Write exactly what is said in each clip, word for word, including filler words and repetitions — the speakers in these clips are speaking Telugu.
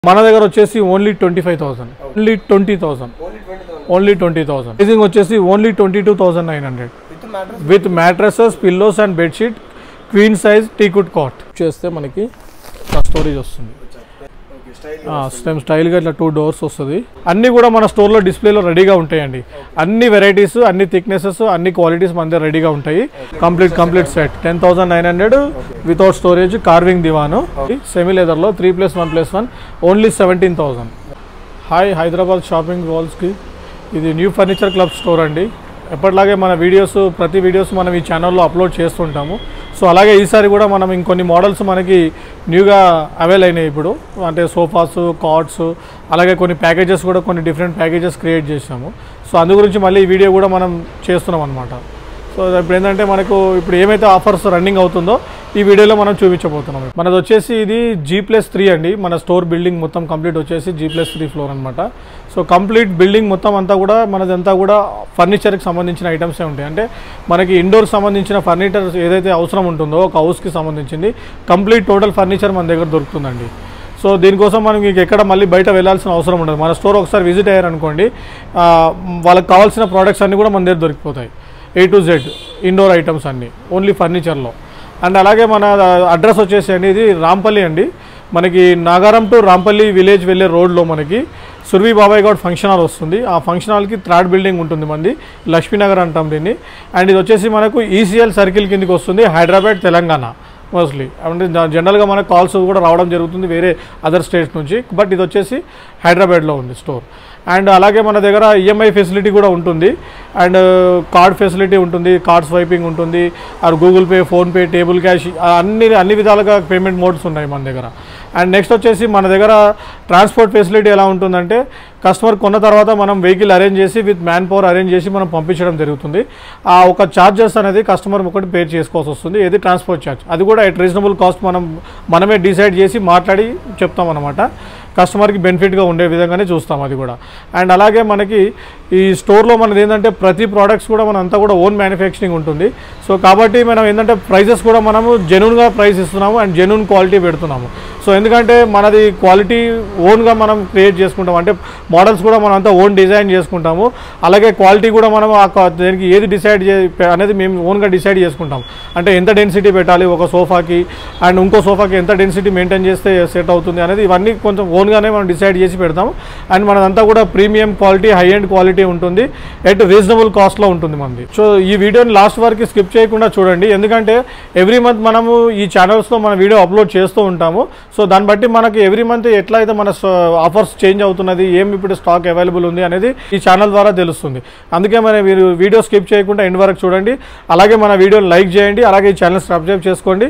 మన దగ్గర వచ్చేసి only twenty five thousand only twenty thousand only twenty thousand pricing వచ్చేసి only twenty two thousand nine hundred with mattresses pillows and bedsheet queen size teakwood cot చేస్తే మనకి స్టోరేజ్ వస్తుంది సేమ్ స్టైల్గా ఇట్లా టూ డోర్స్ వస్తుంది. అన్నీ కూడా మన స్టోర్లో డిస్ప్లేలో రెడీగా ఉంటాయండి. అన్ని వెరైటీస్ అన్ని థిక్నెసెస్ అన్ని క్వాలిటీస్ మన దగ్గర రెడీగా ఉంటాయి. Complete complete set ten thousand nine hundred without storage carving divan semi లెదర్లో three plus one plus one only seventeen thousand. Hi Hyderabad shopping మాల్స్కి ఇది న్యూ ఫర్నిచర్ క్లబ్ స్టోర్ అండి. ఎప్పటిలాగే మన వీడియోస్ ప్రతి వీడియోస్ మనం ఈ ఛానల్లో అప్లోడ్ చేస్తుంటాము. సో అలాగే ఈసారి కూడా మనం ఇంకొన్ని మోడల్స్ మనకి న్యూగా అవైల్ అయినాయి ఇప్పుడు. అంటే సోఫాస్ కాట్స్ అలాగే కొన్ని ప్యాకేజెస్ కూడా కొన్ని డిఫరెంట్ ప్యాకేజెస్ క్రియేట్ చేసాము. సో అందు గురించి మళ్ళీ ఈ వీడియో కూడా మనం చేస్తున్నాం అనమాట. సో ఇప్పుడు ఏంటంటే మనకు ఇప్పుడు ఏమైతే ఆఫర్స్ రన్నింగ్ అవుతుందో ఈ వీడియోలో మనం చూపించబోతున్నాం. మనది వచ్చేసి ఇది జీ ప్లస్ త్రీ అండి. మన స్టోర్ బిల్డింగ్ మొత్తం కంప్లీట్ వచ్చేసి జీ ప్లస్ త్రీ ఫ్లోర్ అనమాట. సో కంప్లీట్ బిల్డింగ్ మొత్తం అంతా కూడా మనదంతా కూడా ఫర్నిచర్కి సంబంధించిన ఐటమ్సే ఉంటాయి. అంటే మనకి ఇండోర్కి సంబంధించిన ఫర్నిచర్ ఏదైతే అవసరం ఉంటుందో ఒక హౌస్కి సంబంధించింది కంప్లీట్ టోటల్ ఫర్నిచర్ మన దగ్గర దొరుకుతుందండి. సో దీనికోసం మనం మీకు ఎక్కడ మళ్ళీ బయట వెళ్ళాల్సిన అవసరం ఉండదు. మన స్టోర్ ఒకసారి విజిట్ అయ్యారనుకోండి వాళ్ళకి కావాల్సిన ప్రోడక్ట్స్ అన్నీ కూడా మన దగ్గర దొరికిపోతాయి. A to Z indoor items అన్నీ ఓన్లీ ఫర్నిచర్లో. అండ్ అలాగే మన అడ్రస్ వచ్చేసి అండి ఇది రాంపల్లి అండి. మనకి నాగారం టు రాంపల్లి విలేజ్ వెళ్ళే రోడ్లో మనకి సుర్వి బాబాయ్ గౌడ్ ఫంక్షన్ హాల్ వస్తుంది. ఆ ఫంక్షన్ హాల్కి థర్డ్ బిల్డింగ్ ఉంటుంది మంది లక్ష్మీనగర్ అంటాం దీన్ని. అండ్ ఇది వచ్చేసి మనకు ఈసీఎల్ సర్కిల్ కిందకి వస్తుంది హైదరాబాద్ తెలంగాణ మోస్ట్లీ. అంటే జనరల్గా మనకు కాల్స్ కూడా రావడం జరుగుతుంది వేరే అదర్ స్టేట్స్ నుంచి. బట్ ఇది వచ్చేసి హైదరాబాద్లో ఉంది స్టోర్. అండ్ అలాగే మన దగ్గర ఈఎంఐ ఫెసిలిటీ కూడా ఉంటుంది. అండ్ కార్డ్ ఫెసిలిటీ ఉంటుంది, కార్డ్ స్వైపింగ్ ఉంటుంది, ఆర్ గూగుల్ పే ఫోన్పే టేబుల్ క్యాష్ అన్ని అన్ని విధాలుగా పేమెంట్ మోడ్స్ ఉన్నాయి మన దగ్గర. అండ్ నెక్స్ట్ వచ్చేసి మన దగ్గర ట్రాన్స్పోర్ట్ ఫెసిలిటీ ఎలా ఉంటుందంటే కస్టమర్ కొన్న తర్వాత మనం వెహికల్ అరేంజ్ చేసి విత్ మ్యాన్ పవర్ అరేంజ్ చేసి మనం పంపించడం జరుగుతుంది. ఆ ఒక ఛార్జెస్ అనేది కస్టమర్ ఒకటి పే చేసుకోవాల్సి వస్తుంది. ఏది ట్రాన్స్పోర్ట్ ఛార్జ్ అది కూడా ఎట్ రీజనబుల్ కాస్ట్ మనం మనమే డిసైడ్ చేసి మాట్లాడి చెప్తాం అన్నమాట. కస్టమర్కి బెనిఫిట్గా ఉండే విధంగానే చూస్తాం అది కూడా. అండ్ అలాగే మనకి ఈ స్టోర్లో మనది ఏంటంటే ప్రతి ప్రోడక్ట్స్ కూడా మన అంతా కూడా ఓన్ మ్యానుఫ్యాక్చరింగ్ ఉంటుంది. సో కాబట్టి మనం ఏంటంటే ప్రైజెస్ కూడా మనము జెన్యూన్గా ప్రైస్ ఇస్తున్నాము అండ్ జెన్యూన్ క్వాలిటీ పెడుతున్నాము. సో ఎందుకంటే మనది క్వాలిటీ ఓన్గా మనం క్రియేట్ చేసుకుంటాం. అంటే మోడల్స్ కూడా మనం అంతా ఓన్ డిజైన్ చేసుకుంటాము. అలాగే క్వాలిటీ కూడా మనం దానికి ఏది డిసైడ్ చే అనేది మేము ఓన్గా డిసైడ్ చేసుకుంటాం. అంటే ఎంత డెన్సిటీ పెట్టాలి ఒక సోఫాకి అండ్ ఇంకో సోఫాకి ఎంత డెన్సిటీ మెయింటైన్ చేస్తే సెట్ అవుతుంది అనేది ఇవన్నీ కొంచెం ఓన్గానే మనం డిసైడ్ చేసి పెడతాము. అండ్ మనదంతా కూడా premium quality high end quality ఉంటుంది ఎట్ రీజనబుల్ కాస్ట్లో ఉంటుంది మనది. సో ఈ వీడియోని లాస్ట్ వరకు స్కిప్ చేయకుండా చూడండి. ఎందుకంటే ఎవ్రీ మంత్ మనము ఈ ఛానల్స్లో మన వీడియో అప్లోడ్ చేస్తూ ఉంటాము. సో దాన్ని బట్టి మనకి ఎవ్రీ మంత్ ఎట్లా అయితే మన ఆఫర్స్ చేంజ్ అవుతున్నది ఏం ఇప్పుడు స్టాక్ అవైలబుల్ ఉంది అనేది ఈ ఛానల్ ద్వారా తెలుస్తుంది. అందుకే మన మీరు వీడియో స్కిప్ చేయకుండా ఎండ్ వరకు చూడండి. అలాగే మన వీడియోని లైక్ చేయండి. అలాగే ఈ ఛానల్ సబ్స్క్రైబ్ చేసుకోండి.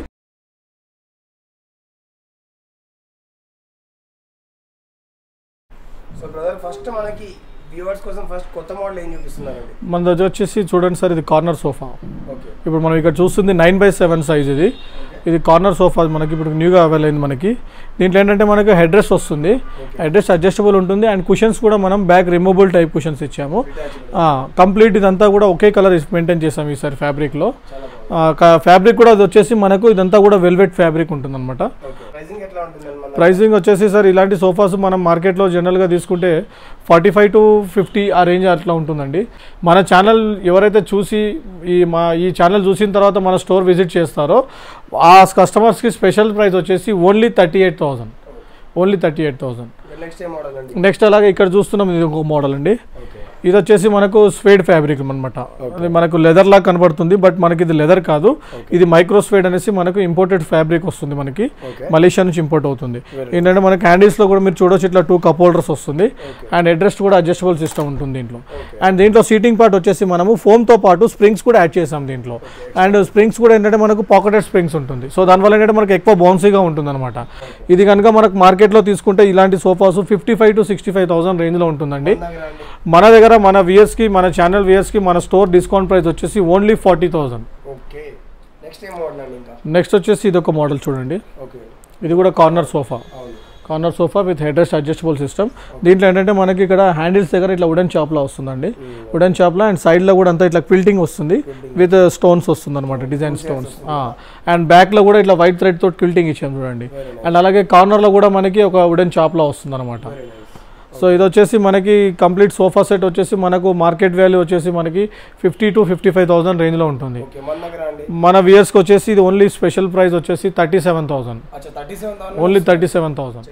సో బ్రదర్ ఫస్ట్ మనకి వ్యూవర్స్ కోసం ఫస్ట్ కొత్త మోడల్ ఏం చూపిస్తున్నారండి? మన దగ్గర వచ్చేసి చూడండి సార్ ఇది కార్నర్ సోఫా. ఓకే ఇప్పుడు మనం ఇక్కడ చూస్తుంది నైన్ బై సెవెన్ సైజ్. ఇది ఇది కార్నర్ సోఫా మనకి ఇప్పుడు న్యూగా అవైల్ అయింది మనకి. దీంట్లో ఏంటంటే మనకు హెడ్ రెస్ట్ వస్తుంది, హెడ్ రెస్ట్ అడ్జస్టబుల్ ఉంటుంది. అండ్ కుషన్స్ కూడా మనం బ్యాక్ రిమూవబుల్ టైప్ కుషన్స్ ఇచ్చాము. కంప్లీట్ ఇదంతా కూడా ఒకే కలర్ మెయింటైన్ చేసాము ఈసారి ఫ్యాబ్రిక్లో. ఫ్యాబ్రిక్ కూడా అది వచ్చేసి మనకు ఇదంతా కూడా వెల్వెట్ ఫ్యాబ్రిక్ ఉంటుంది అనమాట. ప్రైసింగ్ వచ్చేసి సార్ ఇలాంటి సోఫాస్ మనం మార్కెట్లో జనరల్గా తీసుకుంటే ఫార్టీ ఫైవ్ టు ఫిఫ్టీ ఆ రేంజ్ అట్లా ఉంటుందండి. మన ఛానల్ ఎవరైతే చూసి ఈ మా ఈ ఛానల్ చూసిన తర్వాత మన స్టోర్ విజిట్ చేస్తారో ఆ కస్టమర్స్కి స్పెషల్ ప్రైస్ వచ్చేసి only thirty eight thousand only thirty eight thousand next అలాగే ఇక్కడ చూస్తున్నాం ఇది ఇంకొక మోడల్ అండి. ఇది వచ్చేసి మనకు స్వేడ్ ఫ్యాబ్రిక్ అనమాట. అది మనకు లెదర్ లాగా కనబడుతుంది బట్ మనకి ఇది లెదర్ కాదు, ఇది మైక్రో స్వేడ్ అనేసి మనకు ఇంపోర్టెడ్ ఫ్యాబ్రిక్ వస్తుంది. మనకి మలేషియా నుంచి ఇంపోర్ట్ అవుతుంది. ఏంటంటే మనకి హ్యాండిల్స్లో కూడా మీరు చూడొచ్చు ఇట్లా టూ కప్ హోల్డర్స్ వస్తుంది. అండ్ అడ్జస్ట్ కూడా అడ్జస్టబుల్ సిస్టమ్ ఉంటుంది దీంట్లో. అండ్ దీంట్లో సీటింగ్ పార్ట్ వచ్చేసి మనము ఫోమ్తో పాటు స్ప్రింగ్స్ కూడా యాడ్ చేసాం దీంట్లో. అండ్ స్ప్రింగ్స్ కూడా ఏంటంటే మనకు పాకెటెడ్ స్ప్రింగ్స్ ఉంటుంది. సో దానివల్ల ఏంటంటే మనకు ఎక్కువ బౌన్సీగా ఉంటుంది అనమాట. ఇది కనుక మనకు మార్కెట్లో తీసుకుంటే ఇలాంటి sofas fifty five to sixty five thousand రేంజ్లో ఉంటుందండి. మన దగ్గర మన వియర్స్ కి మన ఛానల్ వియర్స్ కి మన స్టోర్ డిస్కౌంట్ ప్రైస్ వచ్చేసి ఓన్లీ ఫార్టీ థౌసండ్. నెక్స్ట్ వచ్చేసి ఇది ఒక మోడల్ చూడండి. ఇది కూడా corner sofa. Corner sofa with head rest adjustable system. దీంట్లో ఏంటంటే మనకి ఇక్కడ హ్యాండిల్స్ దగ్గర ఇట్లా వుడెన్ చాప్లా వస్తుందండి, వుడెన్ చాప్లా అండ్ సైడ్లో కూడా అంతా ఇట్లా క్విల్టింగ్ వస్తుంది విత్ స్టోన్స్ వస్తుంది అనమాట, డిజైన్ స్టోన్స్. అండ్ బ్యాక్లో కూడా ఇట్లా వైట్ థ్రెడ్ తోటి క్విల్టింగ్ ఇచ్చాం చూడండి. అండ్ అలాగే కార్నర్లో కూడా మనకి ఒక వుడెన్ చాప్లా వస్తుంది అనమాట. సో ఇది వచ్చేసి మనకి కంప్లీట్ సోఫా సెట్ వచ్చేసి మనకు మార్కెట్ వాల్యూ వచ్చేసి మనకి fifty to fifty five thousand రేంజ్లో ఉంటుంది. మన వియర్స్కి వచ్చేసి ఇది ఓన్లీ స్పెషల్ ప్రైస్ వచ్చేసి thirty seven thousand only thirty seven thousand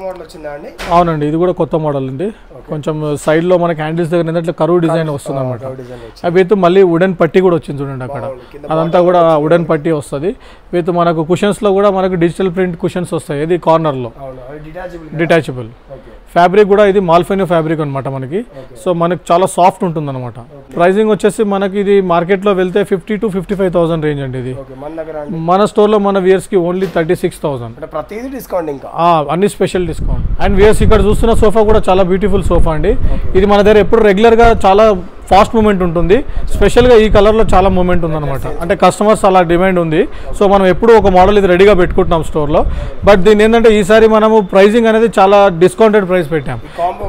అవునండి. ఇది కూడా కొత్త మోడల్ అండి. కొంచెం సైడ్లో మనకి హ్యాండిల్స్ దగ్గర ఏంటంటే కరువు డిజైన్ వస్తుంది అనమాట. విత్ మళ్ళీ వుడెన్ పట్టి కూడా వచ్చింది చూడండి అక్కడ, అదంతా కూడా వుడెన్ పట్టి వస్తుంది. విత్ మనకు కుషన్స్లో కూడా మనకు డిజిటల్ ప్రింట్ కుషన్స్ వస్తాయి, ఇది కార్నర్లో డిటాచబుల్. ఫ్యాబ్రిక్ కూడా ఇది మాల్ఫెన్యూ ఫ్యాబ్రిక్ అనమాట మనకి. సో మనకి చాలా సాఫ్ట్ ఉంటుంది అనమాట. ప్రైజింగ్ వచ్చేసి మనకి ఇది మార్కెట్లో వెళ్తే fifty to fifty five thousand range అండి. ఇది మన స్టోర్లో మన వియర్స్ కి only thirty six thousand discount, ఇంకా అన్ని స్పెషల్ డిస్కౌంట్. అండ్ వియర్స్ ఇక్కడ చూస్తున్న సోఫా కూడా చాలా బ్యూటిఫుల్ సోఫా అండి. ఇది మన దగ్గర ఎప్పుడు రెగ్యులర్గా చాలా ఫాస్ట్ మూమెంట్ ఉంటుంది. స్పెషల్గా ఈ కలర్లో చాలా మూమెంట్ ఉందన్నమాట, అంటే కస్టమర్స్ అలా డిమాండ్ ఉంది. సో మనం ఎప్పుడు ఒక మోడల్ ఇది రెడీగా పెట్టుకుంటున్నాం స్టోర్లో. బట్ దీని ఏంటంటే ఈసారి మనము ప్రైజింగ్ అనేది చాలా డిస్కౌంటెడ్ ప్రైస్ పెట్టాం.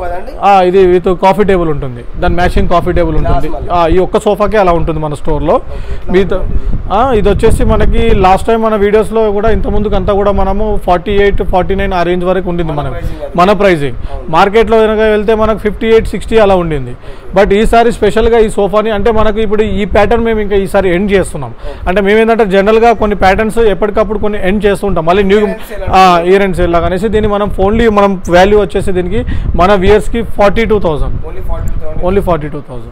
ఇది విత్ కాఫీ టేబుల్ ఉంటుంది, దాని మ్యాచింగ్ కాఫీ టేబుల్ ఉంటుంది. ఈ ఒక్క సోఫాకే అలా ఉంటుంది మన స్టోర్లో. మీతో ఇది వచ్చేసి మనకి లాస్ట్ టైం మన వీడియోస్లో కూడా ఇంత ముందుకు అంతా కూడా మనము ఫార్టీ ఎయిట్ ఫార్టీ నైన్ ఆ రేంజ్ వరకు ఉండింది మనం మన ప్రైజింగ్. మార్కెట్లో కనుక వెళ్తే మనకు ఫిఫ్టీ ఎయిట్ సిక్స్టీ అలా ఉండింది. బట్ ఈసారి స్పెషల్గా ఈ సోఫాని అంటే మనకు ఇప్పుడు ఈ ప్యాటర్న్ మేము ఇంకా ఈసారి ఎండ్ చేస్తున్నాం. అంటే మేము ఏంటంటే జనరల్గా కొన్ని ప్యాటర్న్స్ ఎప్పటికప్పుడు కొన్ని ఎండ్ చేస్తుంటాం, మళ్ళీ న్యూ ఇయర్ ఎండ్స్ ఇలాగా అనేసి దీన్ని మనం ఓన్లీ మనం వాల్యూ వచ్చేసి దీనికి మన వియర్స్కి forty two thousand only forty two thousand.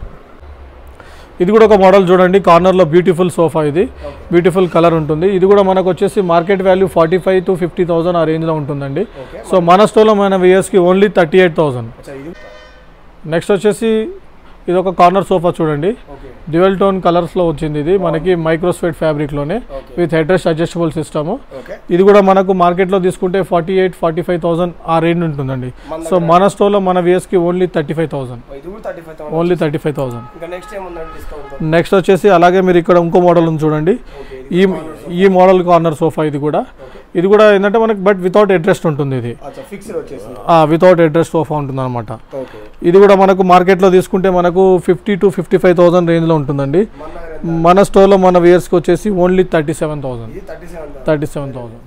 ఇది కూడా ఒక మోడల్ చూడండి, కార్నర్లో బ్యూటిఫుల్ సోఫా. ఇది బ్యూటిఫుల్ కలర్ ఉంటుంది. ఇది కూడా మనకు వచ్చేసి market value forty five to fifty thousand ఆ రేంజ్లో ఉంటుందండి. సో మన స్టోర్లో మన వియర్స్కి only thirty eight thousand. Next వచ్చేసి ఇది ఒక కార్నర్ సోఫా చూడండి, డ్యూయల్ టోన్ కలర్స్లో వచ్చింది. ఇది మనకి మైక్రోస్ఫెడ్ ఫ్యాబ్రిక్లోనే with head rest adjustable system. ఇది కూడా మనకు మార్కెట్లో తీసుకుంటే forty eight forty five thousand ఆ రేంజ్ ఉంటుందండి. సో మన స్టోర్లో మన వియర్స్కి only thirty five thousand only thirty five thousand. Next వచ్చేసి అలాగే మీరు ఇక్కడ ఇంకో మోడల్ ఉంది చూడండి, ఈ ఈ మోడల్ కార్నర్ సోఫా. ఇది కూడా ఇది కూడా ఏంటంటే మనకి బట్ వితౌట్ హెడ్ రెస్ట్ ఉంటుంది. ఇది వితౌట్ హెడ్ రెస్ట్ సోఫా ఉంటుంది అనమాట. ఇది కూడా మనకు మార్కెట్లో తీసుకుంటే మనకు fifty to fifty five thousand రేంజ్లో ఉంటుందండి. మన స్టోర్లో మన వియర్స్కి వచ్చేసి only thirty seven thousand thirty seven thousand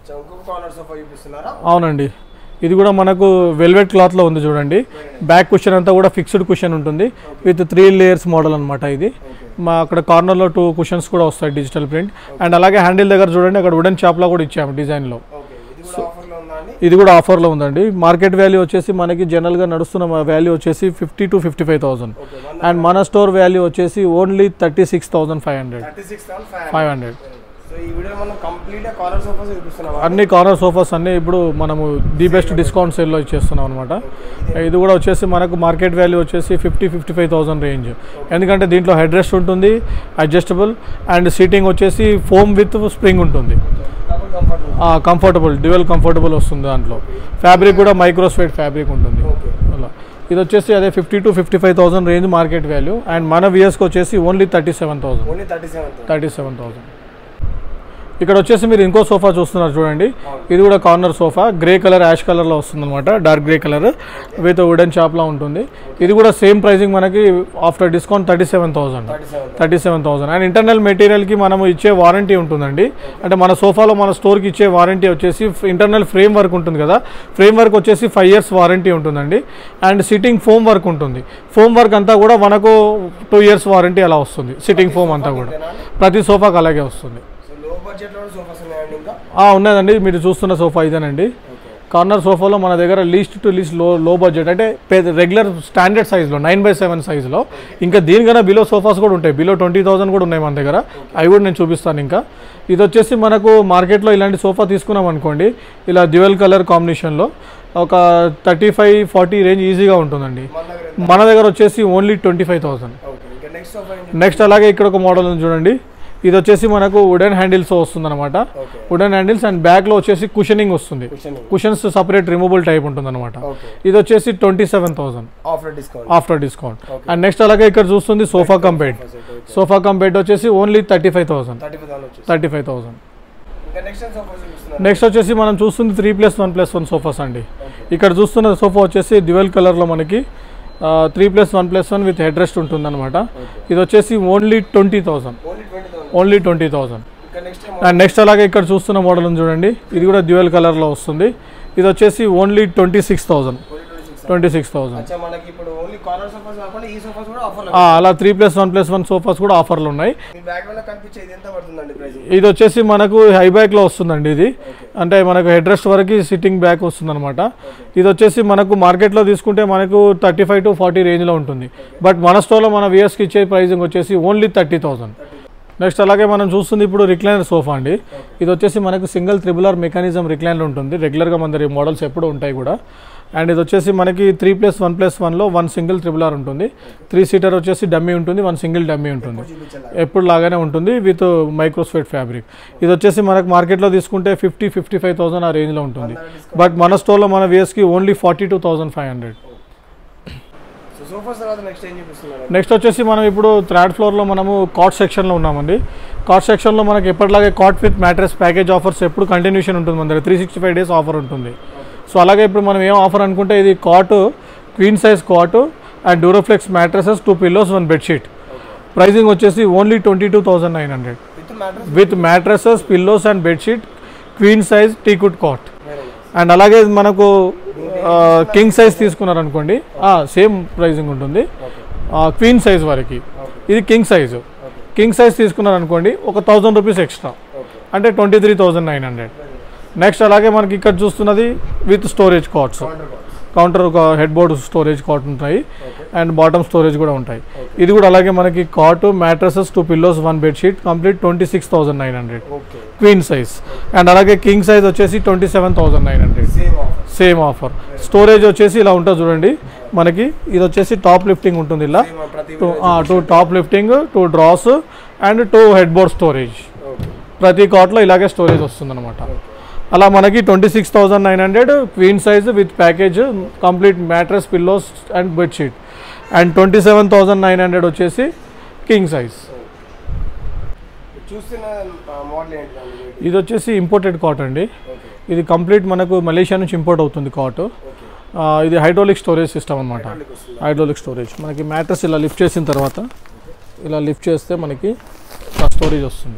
అవునండి. ఇది కూడా మనకు వెల్వెట్ క్లాత్లో ఉంది చూడండి. బ్యాక్ కుషన్ అంతా కూడా ఫిక్స్డ్ కుషన్ ఉంటుంది విత్ త్రీ లేయర్స్ మోడల్ అనమాట. ఇది మా అక్కడ కార్నర్లో టూ కుషన్స్ కూడా వస్తాయి డిజిటల్ ప్రింట్. అండ్ అలాగే హ్యాండిల్ దగ్గర చూడండి అక్కడ వుడెన్ చాప్లా కూడా ఇచ్చాము డిజైన్లో. ఇది కూడా ఆఫర్లో ఉందండి. మార్కెట్ వాల్యూ వచ్చేసి మనకి జనరల్గా నడుస్తున్న వాల్యూ వచ్చేసి fifty to fifty five thousand and మన స్టోర్ వాల్యూ వచ్చేసి only thirty six thousand five hundred five hundred. అన్ని కార్నర్ సోఫాస్ అన్ని ఇప్పుడు మనము ది బెస్ట్ డిస్కౌంట్ సేల్లో ఇచ్చేస్తున్నాం అనమాట. ఇది కూడా వచ్చేసి మనకు మార్కెట్ వాల్యూ వచ్చేసి fifty fifty five thousand range. ఎందుకంటే దీంట్లో హెడ్ రెస్ట్ ఉంటుంది, అడ్జస్టబుల్, అండ్ సీటింగ్ వచ్చేసి ఫోమ్ విత్ స్ప్రింగ్ ఉంటుంది. కంఫర్టబుల్ డ్యూయల్ కంఫర్టబుల్ వస్తుంది. దాంట్లో ఫ్యాబ్రిక్ కూడా మైక్రోస్ఫెడ్ ఫ్యాబ్రిక్ ఉంటుంది. అలా ఇది వచ్చేసి అదే fifty to fifty five thousand range market value. And మన వియర్స్కి వచ్చేసి only thirty seven thousand thirty seven thousand. ఇక్కడ వచ్చేసి మీరు ఇంకో సోఫా చూస్తున్నారు చూడండి. ఇది కూడా corner sofa, grey colour ash కలర్లో వస్తుంది అనమాట, dark grey colour with wooden షాప్లా ఉంటుంది. ఇది కూడా సేమ్ ప్రైజింగ్ మనకి after discount thirty seven thousand thirty seven thousand. And internal మెటీరియల్కి మనము ఇచ్చే వారంటీ ఉంటుందండి. అంటే మన సోఫాలో మన స్టోర్కి ఇచ్చే వారంటీ వచ్చేసి ఇంటర్నల్ ఫ్రేమ్ వర్క్ ఉంటుంది కదా, ఫ్రేమ్ వర్క్ వచ్చేసి ఫైవ్ ఇయర్స్ వారంటీ ఉంటుందండి. అండ్ సిట్టింగ్ ఫోమ్ వర్క్ ఉంటుంది. ఫోమ్ వర్క్ అంతా కూడా మనకు టూ ఇయర్స్ వారంటీ అలా వస్తుంది. సిట్టింగ్ ఫోమ్ అంతా కూడా ప్రతి సోఫాకి అలాగే వస్తుంది. ఉన్నదండి, మీరు చూస్తున్న సోఫా ఇదేనండి. కార్నర్ సోఫాలో మన దగ్గర లీస్ట్ టు లీస్ట్ లో లో బడ్జెట్ అంటే రెగ్యులర్ స్టాండర్డ్ సైజ్లో నైన్ బై సెవెన్ సైజ్లో, ఇంకా దీనికన్నా బిలో సోఫాస్ కూడా ఉంటాయి, బిలో ట్వంటీ థౌసండ్ కూడా ఉన్నాయి మన దగ్గర. అవి కూడా నేను చూపిస్తాను. ఇంకా ఇది వచ్చేసి మనకు మార్కెట్లో ఇలాంటి సోఫా తీసుకున్నాం అనుకోండి, ఇలా డ్యూయల్ కలర్ కాంబినేషన్లో ఒక థర్టీ ఫైవ్ ఫార్టీ రేంజ్ ఈజీగా ఉంటుందండి. మన దగ్గర వచ్చేసి only twenty five thousand. Next అలాగే ఇక్కడ ఒక మోడల్ ఉంది చూడండి. ఇది వచ్చేసి మనకు వుడెన్ హ్యాండిల్స్ వస్తుంది అనమాట. వుడెన్ హ్యాండిల్స్ అండ్ బ్యాక్ లో వచ్చేసి కుషనింగ్ వస్తుంది. కుషన్స్ సపరేట్ రిమూవబుల్ టైప్ ఉంటుంది అనమాట. ఇది వచ్చేసి twenty seven thousand after discount. And next అలాగే ఇక్కడ చూస్తుంది sofa cum bed. Sofa cum bed వచ్చేసి only thirty five thousand thirty five thousand. Next వచ్చేసి మనం చూస్తుంది three plus one plus one sofas అండి. ఇక్కడ చూస్తున్న సోఫా వచ్చేసి డ్యువల్ కలర్లో మనకి three plus one plus one with head rest ఉంటుంది అనమాట. ఇది వచ్చేసి only twenty thousand only twenty thousand and next అలాగే ఇక్కడ చూస్తున్న మోడల్ ఉంది చూడండి, ఇది కూడా డ్యూయల్ కలర్లో వస్తుంది. ఇది వచ్చేసి only twenty six thousand twenty six thousand అలా three plus one plus one sofas కూడా ఆఫర్లు ఉన్నాయి. ఇది వచ్చేసి మనకు హై బ్యాక్లో వస్తుందండి. ఇది అంటే మనకు హెడ్ రెస్ట్ వరకు సిట్టింగ్ బ్యాక్ వస్తుంది అనమాట. ఇది వచ్చేసి మనకు మార్కెట్లో తీసుకుంటే మనకు థర్టీ ఫైవ్ టు ఫార్టీ రేంజ్లో ఉంటుంది. బట్ మన స్టోర్లో మన వియర్స్కి ఇచ్చే ప్రైజింగ్ వచ్చేసి ఓన్లీ థర్టీ థౌసండ్. నెక్స్ట్ అలాగే మనం చూస్తుంది ఇప్పుడు రిక్లైనర్ సోఫా అండి. ఇది వచ్చేసి మనకు single triple R mechanism recliner ఉంటుంది. రెగ్యులర్గా మన దగ్గర మోడల్స్ ఎప్పుడు ఉంటాయి కూడా. అండ్ ఇది వచ్చేసి మనకి త్రీ ప్లస్ వన్ ప్లస్ వన్లో వన్ సింగిల్ త్రిబుల్ ఆర్ ఉంటుంది. త్రీ సీటర్ వచ్చేసి డమ్మీ ఉంటుంది, వన్ సింగిల్ డమ్మీ ఉంటుంది. ఎప్పుడు లాగానే ఉంటుంది విత్ మైక్రోస్ఫేట్ ఫ్యాబ్రిక్. ఇది వచ్చేసి మనకు మార్కెట్లో తీసుకుంటే ఫిఫ్టీ ఫిఫ్టీ ఫైవ్ థౌసండ్ ఆ రేంజ్లో ఉంటుంది. బట్ మన స్టోర్లో మన వియర్స్కి only forty two thousand five hundred. Next వచ్చేసి మనం ఇప్పుడు థర్డ్ ఫ్లోర్లో మనము కాట్ సెక్షన్లో ఉన్నామండి. కాట్ సెక్షన్లో మనకి ఎప్పటిలాగే cot with mattress package offers ఎప్పుడు కంటిన్యూషన్ ఉంటుంది మన దగ్గర. Three sixty five days offer ఉంటుంది. సో అలాగే ఇప్పుడు మనం ఏం ఆఫర్ అనుకుంటే ఇది cot queen size cot and Duroflex mattresses, two pillows, one bedsheet. Pricing వచ్చేసి only twenty two thousand nine hundred with mattresses, pillows and bedsheet, queen size teakwood cot. And అలాగే మనకు కింగ్ సైజ్ తీసుకున్నారనుకోండి సేమ్ ప్రైజింగ్ ఉంటుంది క్వీన్ సైజ్ వరకు. ఇది కింగ్ సైజు. కింగ్ సైజ్ తీసుకున్నారనుకోండి ఒక థౌజండ్ రూపీస్ ఎక్స్ట్రా, అంటే twenty three thousand nine hundred. Next అలాగే మనకి ఇక్కడ చూస్తున్నది విత్ స్టోరేజ్ కాట్స్. కౌంటర్ ఒక హెడ్ బోర్డ్ స్టోరేజ్ కాట్ ఉంటాయి అండ్ బాటమ్ స్టోరేజ్ కూడా ఉంటాయి. ఇది కూడా అలాగే మనకి cot, mattresses, two pillows, one bedsheet, complete twenty six thousand nine hundred queen size. And అలాగే కింగ్ సైజ్ వచ్చేసి twenty seven thousand nine hundred same offer. Storage వచ్చేసి ఇలా ఉంటుంది చూడండి మనకి. ఇది వచ్చేసి టాప్ లిఫ్టింగ్ ఉంటుంది, ఇలా two two top lifting, two drawers and two head board storage. ప్రతి కాట్లో ఇలాగే స్టోరేజ్ వస్తుంది అనమాట. అలా మనకి twenty six thousand nine hundred queen size with package, complete mattress, pillows and bedsheet. And twenty seven thousand nine hundred వచ్చేసి కింగ్ సైజ్. ఇది వచ్చేసి ఇంపోర్టెడ్ కాట్ అండి. ఇది కంప్లీట్ మనకు మలేషియా నుంచి ఇంపోర్ట్ అవుతుంది కాట్. ఇది హైడ్రాలిక్ స్టోరేజ్ సిస్టమ్ అనమాట. హైడ్రాలిక్ స్టోరేజ్ మనకి మ్యాట్రెస్ ఇలా లిఫ్ట్ చేసిన తర్వాత ఇలా లిఫ్ట్ చేస్తే మనకి స్టోరేజ్ వస్తుంది,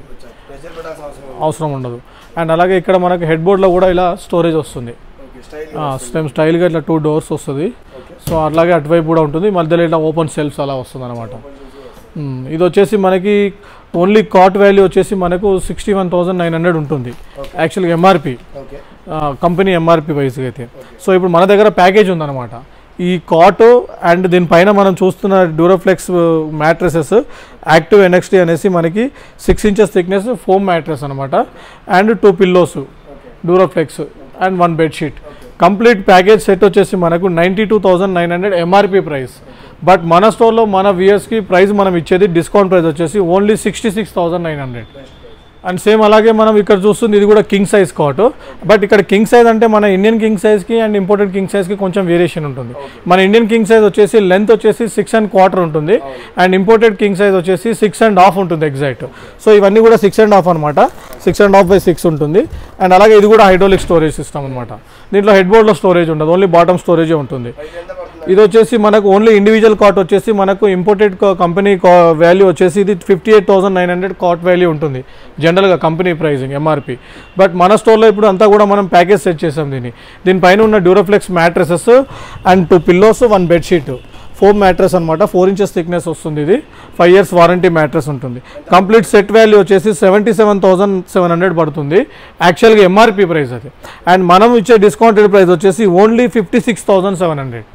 అవసరం ఉండదు. అండ్ అలాగే ఇక్కడ మనకి హెడ్ బోర్డ్లో కూడా ఇలా స్టోరేజ్ వస్తుంది. సేమ్ స్టైల్గా ఇట్లా టూ డోర్స్ వస్తుంది. సో అట్లాగే అటువైపు కూడా ఉంటుంది, మధ్యలో ఇట్లా ఓపెన్ సెల్ఫ్స్ అలా వస్తుంది అనమాట. ఇది వచ్చేసి మనకి ఓన్లీ కాట్ వాల్యూ వచ్చేసి మనకు sixty one thousand nine hundred ఉంటుంది యాక్చువల్గా ఎంఆర్పి, కంపెనీ ఎంఆర్పి వైజ్గా అయితే. సో ఇప్పుడు మన దగ్గర ప్యాకేజ్ ఉందన్నమాట. ఈ కాట్ అండ్ దీనిపైన మనం చూస్తున్న డ్యూరోఫ్లెక్స్ మ్యాట్రెసెస్ యాక్టివ్ ఎన్ఎక్స్టీ అనేసి మనకి six inches thickness foam mattress అనమాట. And two pillows Duroflex and one bedsheet. Complete package set వచ్చేసి మనకు ninety two thousand nine hundred MRP price. But మన స్టోర్లో మన వియర్స్కి ప్రైస్ మనం ఇచ్చేది డిస్కౌంట్ ప్రైస్ వచ్చేసి only sixty six thousand nine hundred. And same అలాగే మనం ఇక్కడ చూస్తుంది ఇది కూడా కింగ్ సైజ్ కాట్. బట్ ఇక్కడ కింగ్ సైజ్ అంటే మన ఇండియన్ కింగ్ సైజ్కి అండ్ ఇంపోర్టెడ్ కింగ్ సైజ్కి కొంచెం వేరియేషన్ ఉంటుంది. మన ఇండియన్ కింగ్ సైజ్ వచ్చేసి లెంత్ వచ్చేసి సిక్స్ అండ్ క్వార్టర్ ఉంటుంది అండ్ ఇంపోర్టెడ్ కింగ్ సైజ్ వచ్చేసి సిక్స్ అండ్ హాఫ్ ఉంటుంది ఎగ్జాక్ట్. సో ఇవన్నీ కూడా సిక్స్ అండ్ హాఫ్ అనమాట, six and half by six ఉంటుంది. అండ్ అలాగే ఇది కూడా హైడ్రాలిక్ స్టోరేజ్ సిస్టమ్ అనమాట. దీంట్లో హెడ్ బోర్డ్లో స్టోరేజ్ ఉండదు, ఓన్లీ బాటమ్ స్టోరేజే ఉంటుంది. ఇది వచ్చేసి మనకు ఓన్లీ ఇండివిజువల్ కాట్ వచ్చేసి మనకు ఇంపోర్టెడ్ కంపెనీ వాల్యూ వచ్చేసి ఇది fifty eight thousand nine hundred cot value ఉంటుంది జనరల్గా కంపెనీ ప్రైజింగ్ ఎంఆర్పి. బట్ మన స్టోర్లో ఇప్పుడు అంతా కూడా మనం ప్యాకేజ్ సెట్ చేసాం దీన్ని. దీనిపైన ఉన్న Duroflex mattresses and two pillows, one bedsheet, foam mattress అనమాట. ఫోర్ ఇంచెస్ థిక్నెస్ వస్తుంది. ఇది ఫైవ్ ఇయర్స్ వారంటీ మ్యాట్రెస్ ఉంటుంది. కంప్లీట్ సెట్ వాల్యూ వచ్చేసి seventy seven thousand seven hundred పడుతుంది యాక్చువల్గా ఎంఆర్పి ప్రైస్ అది. అండ్ మనం ఇచ్చే డిస్కౌంటెడ్ ప్రైస్ వచ్చేసి only fifty six thousand seven hundred.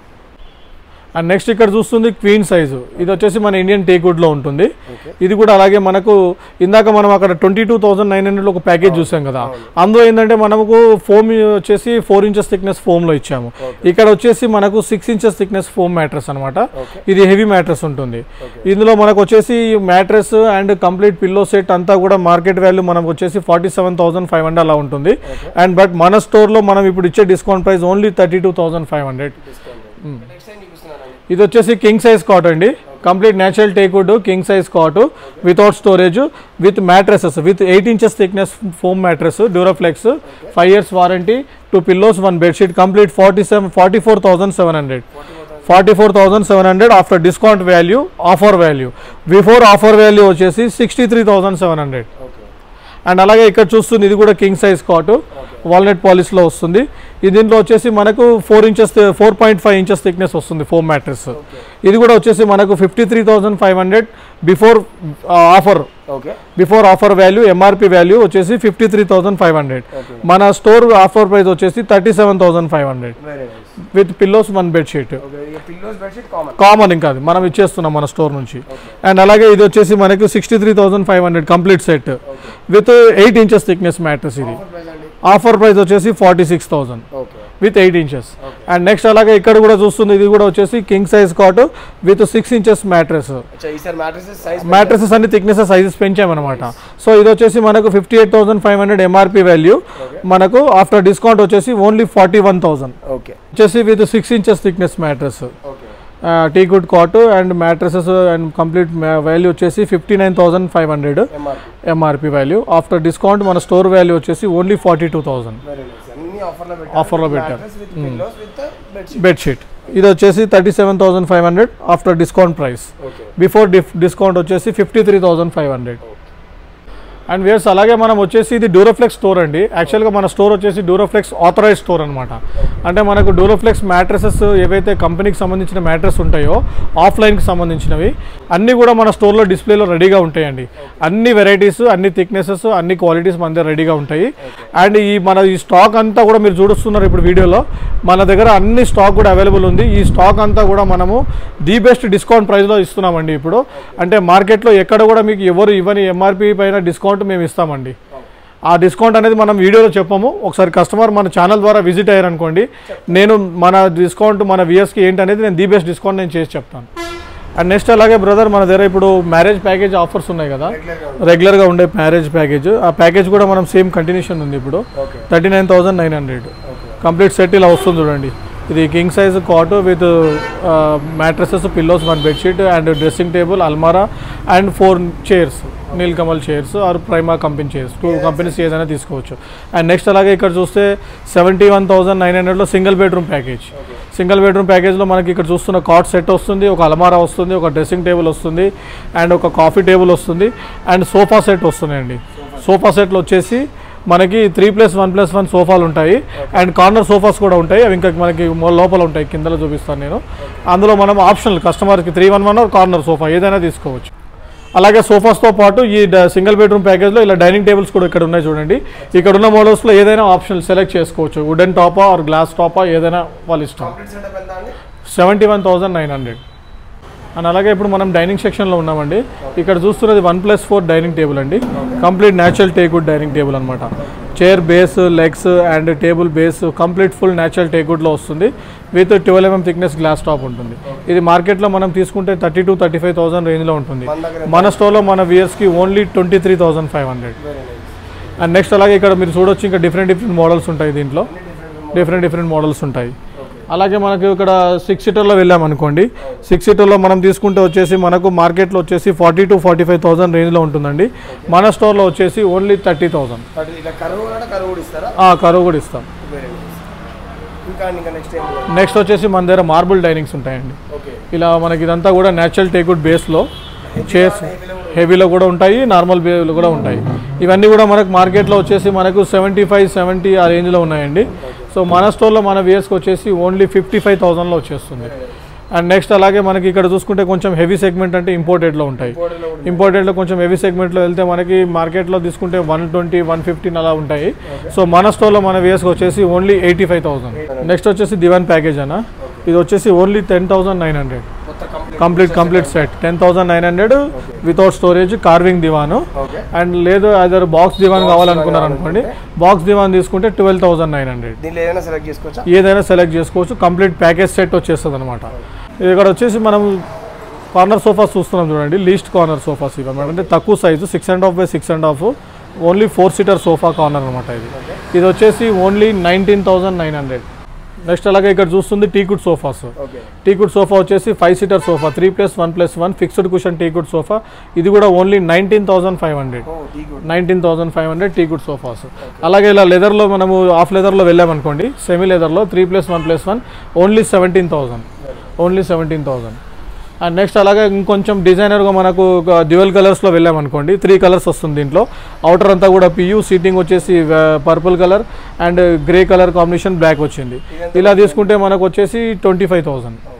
And next ఇక్కడ చూస్తుంది క్వీన్ సైజు. ఇది వచ్చేసి మన ఇండియన్ టేక్వుడ్లో ఉంటుంది. ఇది కూడా అలాగే మనకు ఇందాక మనం అక్కడ ట్వంటీ టూ థౌసండ్ నైన్ హండ్రెడ్లో ఒక ప్యాకేజ్ చూసాం కదా, అందులో ఏంటంటే మనకు ఫోమ్ వచ్చేసి ఫోర్ ఇంచెస్ థిక్నెస్ ఫోమ్లో ఇచ్చాము. ఇక్కడ వచ్చేసి మనకు six inches thickness foam mattress అనమాట. ఇది హెవీ మ్యాట్రెస్ ఉంటుంది. ఇందులో మనకు వచ్చేసి mattress and complete pillow set అంతా కూడా మార్కెట్ వాల్యూ మనకు వచ్చేసి forty seven thousand five hundred అలా ఉంటుంది. అండ్ బట్ మన స్టోర్లో మనం ఇప్పుడు ఇచ్చే discount price only thirty two thousand five hundred. ఇది వచ్చేసి కింగ్ సైజ్ కాట్ అండి. Complete natural teakwood king size cot without storage with mattresses with eight inches thickness foam mattress Duroflex five years warranty two pillows one bedsheet complete forty seven forty four thousand seven hundred forty four thousand seven hundred after discount value offer value before offer value వచ్చేసి sixty three thousand seven hundred and అలాగే ఇక్కడ చూస్తుంది ఇది కూడా కింగ్ సైజ్ కాట్ వాల్నట్ పాలిష్లో వస్తుంది. ఇది దీంట్లో వచ్చేసి మనకు four inches four point five inches thickness వస్తుంది ఫోమ్ మ్యాట్రెస్. ఇది కూడా వచ్చేసి మనకు fifty three thousand five hundred before offer before offer value MRP value వచ్చేసి fifty three thousand five hundred మన స్టోర్ ఆఫర్ ప్రైస్ వచ్చేసి thirty seven thousand five hundred with pillows one bedsheet common ఇంకా అది మనం ఇచ్చేస్తున్నాం మన స్టోర్ నుంచి. అండ్ అలాగే ఇది వచ్చేసి మనకు sixty three thousand five hundred complete set with eight inches thickness mattress. ఇది ఆఫర్ ప్రైస్ వచ్చేసి forty six thousand with eight inches. And next అలాగే ఇక్కడ కూడా చూస్తుంది ఇది కూడా వచ్చేసి king size cot with six inches mattress. Mattresses అన్ని థిక్నెస్ సైజెస్ పెంచామన్నమాట. సో ఇది వచ్చేసి మనకు fifty eight thousand five hundred MRP value మనకు ఆఫ్టర్ డిస్కౌంట్ వచ్చేసి ఓన్లీ ఫార్టీ వన్ థౌసండ్ వచ్చేసి with six inches thickness mattress teakwood cot and mattresses and complete value వచ్చేసి fifty nine thousand five hundred MRP value after discount మన స్టోర్ వాల్యూ వచ్చేసి ఓన్లీ ఫార్టీ టూ థౌసండ్ ఆఫర్లో పెట్టారు. బెడ్షీట్ ఇది వచ్చేసి thirty seven thousand five hundred after discount price before discount వచ్చేసి fifty three thousand five hundred. And వేర్స్ అలాగే మనం వచ్చేసి ఇది డ్యూరోఫ్లెక్స్ స్టోర్ అండి. యాక్చువల్గా మన స్టోర్ వచ్చేసి డ్యూరోఫ్లెక్స్ ఆథరైజ్ స్టోర్ అనమాట. అంటే మనకు డ్యూరోఫ్లెక్స్ మ్యాట్రెసెస్ ఏవైతే కంపెనీకి సంబంధించిన మ్యాట్రెస్ ఉంటాయో ఆఫ్లైన్కి సంబంధించినవి అన్నీ కూడా మన స్టోర్లో డిస్ప్లేలో రెడీగా ఉంటాయండి. అన్ని వెరైటీస్ అన్ని థిక్నెసెస్ అన్ని క్వాలిటీస్ మన దగ్గర రెడీగా ఉంటాయి. అండ్ ఈ మన ఈ స్టాక్ అంతా కూడా మీరు చూస్తున్నారు ఇప్పుడు వీడియోలో మన దగ్గర అన్ని స్టాక్ కూడా అవైలబుల్ ఉంది. ఈ స్టాక్ అంతా కూడా మనము ది బెస్ట్ డిస్కౌంట్ ప్రైస్లో ఇస్తున్నామండి ఇప్పుడు. అంటే మార్కెట్లో ఎక్కడ కూడా మీకు ఎవరు ఇవ్వని ఎంఆర్పి పైన డిస్కౌంట్ మేము ఇస్తామండి. ఆ డిస్కౌంట్ అనేది మనం వీడియోలో చెప్పాము. ఒకసారి కస్టమర్ మన ఛానల్ ద్వారా విజిట్ అయ్యారనుకోండి నేను మన డిస్కౌంట్ మన వియర్స్కి ఏంటి అనేది నేను ది బెస్ట్ డిస్కౌంట్ నేను చేసి చెప్తాను. అండ్ నెక్స్ట్ అలాగే బ్రదర్ మన దగ్గర ఇప్పుడు మ్యారేజ్ ప్యాకేజ్ ఆఫర్స్ ఉన్నాయి కదా రెగ్యులర్గా ఉండే మ్యారేజ్ ప్యాకేజ్. ఆ ప్యాకేజ్ కూడా మనం సేమ్ కంటిన్యూషన్ ఉంది ఇప్పుడు thirty nine thousand nine hundred complete set ఇలా వస్తుంది చూడండి. ఇది king size cot with mattresses pillows one bedsheet and dressing table అల్మారా and four chairs Nilkamal chairs or Prima company chairs two companies ఏదైనా తీసుకోవచ్చు. అండ్ నెక్స్ట్ అలాగే ఇక్కడ చూస్తే సెవెంటీ వన్ థౌసండ్ నైన్ హండ్రెడ్లో single bedroom package. Single bedroom ప్యాకేజ్లో మనకి ఇక్కడ చూస్తున్న కాట్ సెట్ వస్తుంది, ఒక అల్మారా వస్తుంది, ఒక డ్రెస్సింగ్ టేబుల్ వస్తుంది అండ్ ఒక కాఫీ టేబుల్ వస్తుంది అండ్ సోఫా సెట్ వస్తున్నాయండి. సోఫా సెట్లు వచ్చేసి మనకి three plus one plus one సోఫాలు ఉంటాయి అండ్ కార్నర్ సోఫాస్ కూడా ఉంటాయి. అవి ఇంకా మనకి లోపల ఉంటాయి, కిందలో చూపిస్తాను నేను. అందులో మనం ఆప్షనల్ కస్టమర్కి three one one corner sofa ఏదైనా తీసుకోవచ్చు. అలాగే సోఫాస్తో పాటు ఈ సింగిల్ బెడ్రూమ్ ప్యాకేజ్లో ఇలా డైనింగ్ టేబుల్స్ కూడా ఇక్కడ ఉన్నాయి చూడండి. ఇక్కడ ఉన్న మోడల్స్లో ఏదైనా ఆప్షనల్ సెలెక్ట్ చేసుకోవచ్చు. వుడెన్ టాపా ఆర్ గ్లాస్ టాపా ఏదైనా వాళ్ళ ఇష్టం. Seventy one thousand nine hundred and అలాగే ఇప్పుడు మనం డైనింగ్ సెక్షన్లో ఉన్నామండి. ఇక్కడ చూస్తున్నది one plus four dining table అండి. Complete natural teakwood dining table అనమాట. Chair base legs and table base complete full natural టేక్వుడ్లో వస్తుంది with twelve MM thickness glass top ఉంటుంది. ఇది మార్కెట్లో మనం తీసుకుంటే thirty to thirty five thousand రేంజ్లో ఉంటుంది. మన స్టోర్లో మన వియర్స్కి only twenty three thousand five hundred. And next అలాగే ఇక్కడ మీరు చూడొచ్చు ఇంకా డిఫరెంట్ డిఫరెంట్ మోడల్స్ ఉంటాయి. దీంట్లో డిఫరెంట్ డిఫరెంట్ మోడల్స్ ఉంటాయి. అలాగే మనకి ఇక్కడ సిక్స్ సీటర్లో వెళ్ళామనుకోండి. సిక్స్ సీటర్లో మనం తీసుకుంటే వచ్చేసి మనకు మార్కెట్లో వచ్చేసి forty to forty five thousand రేంజ్లో ఉంటుందండి. మన స్టోర్లో వచ్చేసి ఓన్లీ థర్టీ థౌసండ్ కరువు కూడా ఇస్తాం. నెక్స్ట్ వచ్చేసి మన దగ్గర మార్బుల్ డైనింగ్స్ ఉంటాయండి. ఇలా మనకి ఇదంతా కూడా న్యాచురల్ టేక్వుడ్ బేస్లో చైర్స్ హెవీలో కూడా ఉంటాయి, నార్మల్ బేలో కూడా ఉంటాయి. ఇవన్నీ కూడా మనకు మార్కెట్లో వచ్చేసి మనకు సెవెంటీ ఫైవ్ సెవెంటీ ఆ రేంజ్లో ఉన్నాయండి. సో మన స్టోర్లో మన వియర్స్కి వచ్చేసి ఓన్లీ ఫిఫ్టీ ఫైవ్ థౌసండ్లో వచ్చేస్తుంది. అండ్ నెక్స్ట్ అలాగే మనకి ఇక్కడ చూసుకుంటే కొంచెం హెవీ సెగ్మెంట్ అంటే ఇంపోర్టెడ్లో ఉంటాయి. ఇంపోర్టెడ్లో కొంచెం హెవీ సెగ్మెంట్లో వెళ్తే మనకి మార్కెట్లో తీసుకుంటే వన్ ట్వంటీ వన్ ఫిఫ్టీన్ అలా ఉంటాయి. సో మన స్టోర్లో మన వియర్స్కి వచ్చేసి only eighty five thousand. Next వచ్చేసి దివాన్ ప్యాకేజ్ అన్న. ఇది వచ్చేసి only ten thousand nine hundred complete complete set ten thousand nine hundred without storage carving దివాను. అండ్ లేదు అదర్ బాక్స్ దివాన్ కావాలనుకున్నారు అనుకోండి, బాక్స్ దివాన్ తీసుకుంటే ట్వెల్వ్ థౌసండ్ నైన్ హండ్రెడ్ ఏదైనా సెలెక్ట్ చేసుకోవచ్చు. కంప్లీట్ ప్యాకేజ్ సెట్ వచ్చేస్తుంది అనమాట. ఇక్కడ వచ్చేసి మనం కార్నర్ సోఫాస్ చూస్తున్నాం చూడండి. లీస్ట్ కార్నర్ సోఫాస్ ఇవి అనమాట. అంటే తక్కువ size six and half by six and half only four seater sofa corner అనమాట. ఇది ఇది వచ్చేసి only nineteen thousand nine hundred next అలాగే ఇక్కడ చూస్తుంది teakwood sofas. Okay teakwood sofa వచ్చేసి five seater sofa, three plus one plus one fixed cushion teakwood sofa. ఇది కూడా only nineteen thousand five hundred ఓ teakwood nineteen thousand five hundred teakwood sofas. అలాగే ఇలా లెదర్లో మనము హాఫ్ లెదర్లో వెళ్ళామనుకోండి, సెమీ లెదర్లో three plus one plus one only seventeen thousand only seventeen thousand. And next అలాగే ఇంకొంచెం డిజైనర్గా మనకు డ్యూయల్ కలర్స్లో వెళ్ళామనుకోండి, త్రీ కలర్స్ వస్తుంది దీంట్లో. అవుటర్ అంతా కూడా పియూ, సీటింగ్ వచ్చేసి purple colour and grey colour combination black వచ్చింది. ఇలా తీసుకుంటే మనకు వచ్చేసి ట్వంటీ ఫైవ్ థౌసండ్